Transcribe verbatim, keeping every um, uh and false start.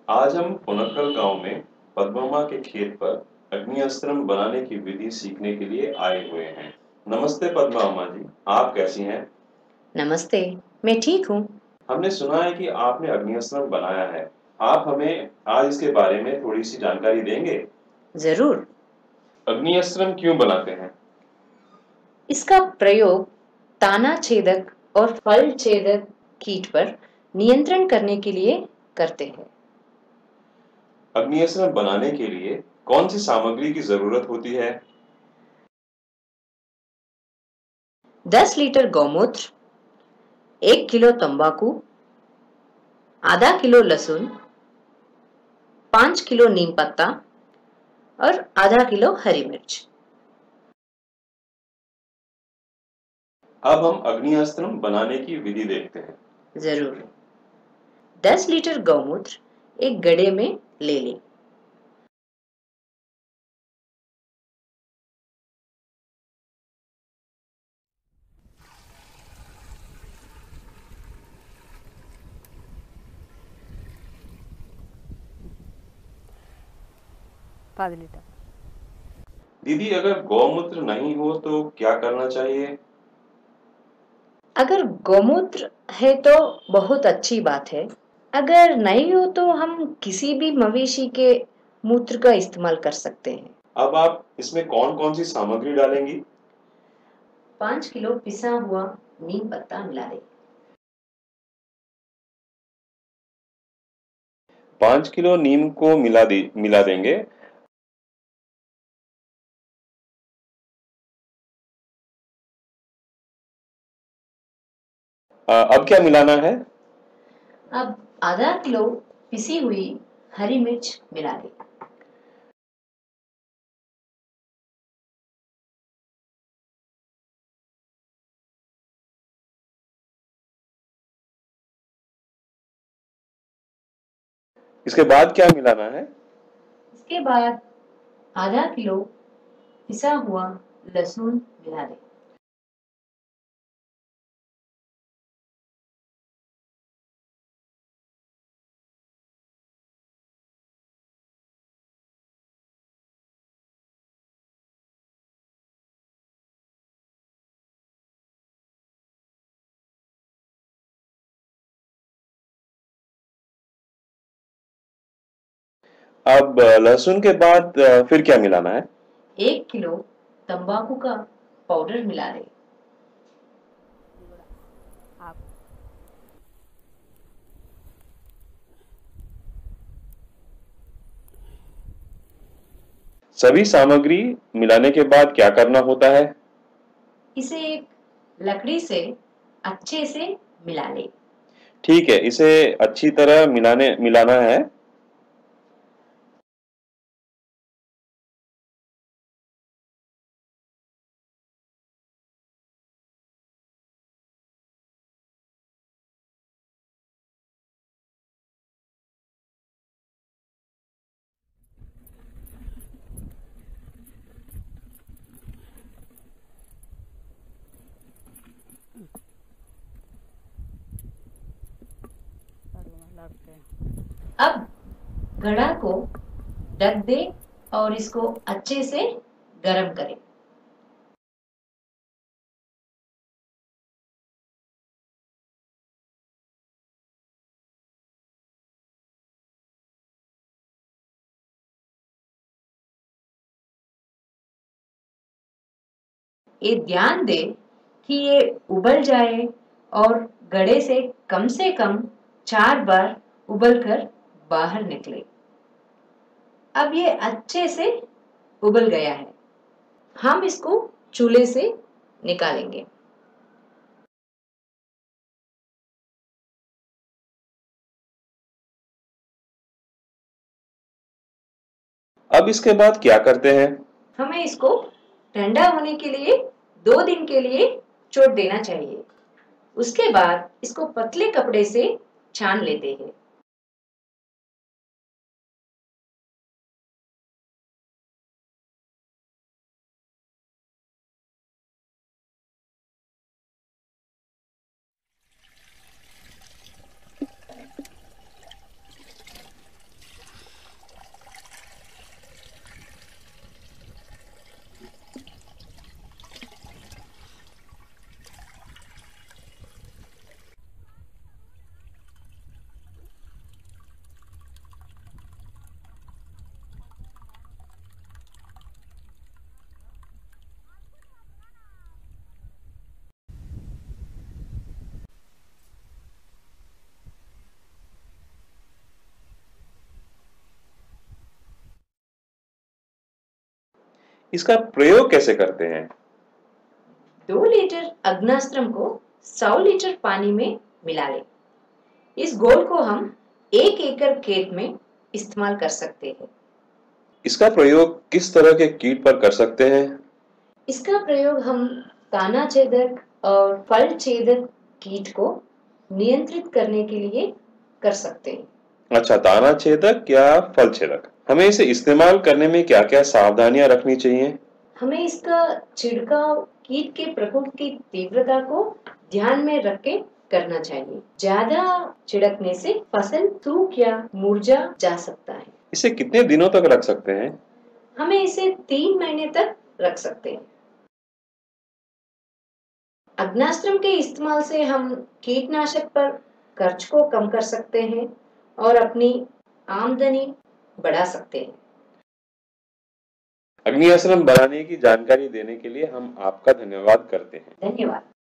आज हम पुनक्कल गांव में पद्मम्मा के खेत पर अग्निअस्त्र बनाने की विधि सीखने के लिए आए हुए हैं। नमस्ते पद्मम्मा जी, आप कैसी हैं? नमस्ते, मैं ठीक हूँ। हमने सुना है कि आपने अग्निअस्त्र बनाया है। आप हमें आज इसके बारे में थोड़ी सी जानकारी देंगे? जरूर। अग्निअस्त्र क्यों बनाते हैं? इसका प्रयोग ताना छेदक और फल छेदक कीट पर नियंत्रण करने के लिए करते हैं। अग्निअस्त्र बनाने के लिए कौन सी सामग्री की जरूरत होती है? दस लीटर गौमूत्र, एक किलो तंबाकू, आधा किलो लहसुन, पाँच किलो नीम पत्ता और आधा किलो हरी मिर्च। अब हम अग्निअस्त्र बनाने की विधि देखते हैं। जरूर। दस लीटर गौमूत्र एक गड्ढे में ले लें। पाँच लीटर। दीदी, अगर गौमूत्र नहीं हो तो क्या करना चाहिए? अगर गौमूत्र है तो बहुत अच्छी बात है। अगर नहीं हो तो हम किसी भी मवेशी के मूत्र का इस्तेमाल कर सकते हैं। अब आप इसमें कौन कौन सी सामग्री डालेंगी? पाँच किलो पिसा हुआ नीम पत्ता मिला दें। पाँच किलो नीम को मिला दे मिला देंगे। आ, अब क्या मिलाना है? अब आधा किलो पिसी हुई हरी मिर्च मिला दें। इसके बाद क्या मिलाना है? इसके बाद आधा किलो पिसा हुआ लहसुन मिला दें। अब लहसुन के बाद आ, फिर क्या मिलाना है? एक किलो तंबाकू का पाउडर मिला दें। आप सभी सामग्री मिलाने के बाद क्या करना होता है? इसे एक लकड़ी से अच्छे से मिला लें। ठीक है, इसे अच्छी तरह मिलाने मिलाना है। लगते हैं। अब घड़ा को ढक दें और इसको अच्छे से गर्म करें। ये ध्यान दें कि ये उबल जाए और घड़े से कम से कम चार बार उबलकर बाहर निकले। अब ये अच्छे से उबल गया है। हम इसको चूल्हे से निकालेंगे। अब इसके बाद क्या करते हैं? हमें इसको ठंडा होने के लिए दो दिन के लिए छोड़ देना चाहिए। उसके बाद इसको पतले कपड़े से छान लेते हैं। इसका प्रयोग कैसे करते हैं? दो लीटर अग्नास्त्रम को सौ लीटर पानी में मिला लें। इस घोल को हम एक एकड़ खेत में इस्तेमाल कर सकते हैं। इसका प्रयोग किस तरह के कीट पर कर सकते हैं? इसका प्रयोग हम ताना छेदक और फल छेदक कीट को नियंत्रित करने के लिए कर सकते हैं। अच्छा, दाना छेदक या फल छेदक। हमें इसे इस्तेमाल करने में क्या क्या सावधानियां रखनी चाहिए? हमें इसका छिड़काव कीट के प्रकोप की तीव्रता को ध्यान में रख के करना चाहिए। ज्यादा छिड़कने से फसल सूख या मुरझा जा सकता है। इसे कितने दिनों तक रख सकते हैं? हमें इसे तीन महीने तक रख सकते हैं। अग्नास्त्रम के इस्तेमाल से हम कीटनाशक पर खर्च को कम कर सकते हैं और अपनी आमदनी बढ़ा सकते हैं। अग्नि आश्रम बनाने की जानकारी देने के लिए हम आपका धन्यवाद करते हैं। धन्यवाद।